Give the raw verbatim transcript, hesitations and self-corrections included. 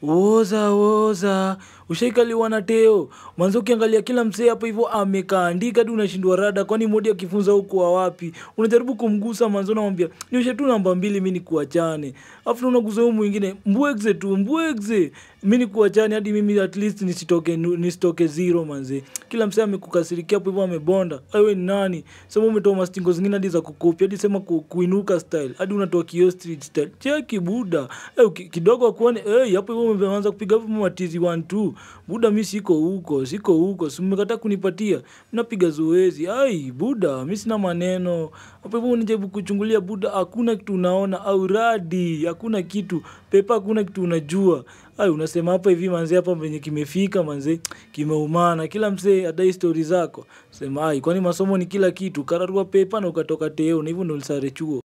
Woza woza, ushaikaliwa na teo. Mwanzo ukiangalia kila msee hapa hivyo amekaandika hadi unashindwa rada kwani modi akifunza huko wa wapi. Unajaribu kumgusa mwanzo unamwambia, "Nioshe tu namba mbili mimi nikuachane." Alafu unaguza huyu mwingine, "Mbwekze tu, mbwekze." Mimi nikuachane hadi mimi at least nisitoke nu- nisitoke zero manze. Kila msee amekukasirikia hapo hivyo amebonda. Wewe ni nani? Sema umetoa mastingo zingine hadi za kukopi, hadi sema ku, kuinuka style. Hadi unatoa kio street style. Cheki buda. Eh, uki- kidogo akuone, eh, hapo hivyo umeanza kupiga hapo matizi one two. Buda mimi siko huko, siko huko. Si mmekataa kunipatia. Napiga zoezi. Ai, buda, mimi sina maneno. Hapo hivyo unajaribu kuchungulia buda, hakuna kitu unaona au radi, hakuna kitu. Pepa hakuna kitu unajua. Ai, unasema hapa hivi manze hapa venye kimefika manze, kimeumana. Kila msee adai story zako. Sema ai, kwani masomo ni kila kitu. Kararua pepa na ukatoka teo na hivyo ndio ulisare chuo.